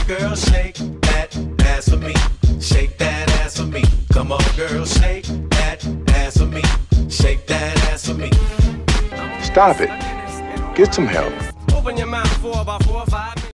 girl, shake that ass for me. Shake that ass for me. Come on, girl, shake that ass for me. Shake that ass for me. Stop it. Get some help. Open your mouth for about 4 or 5 minutes.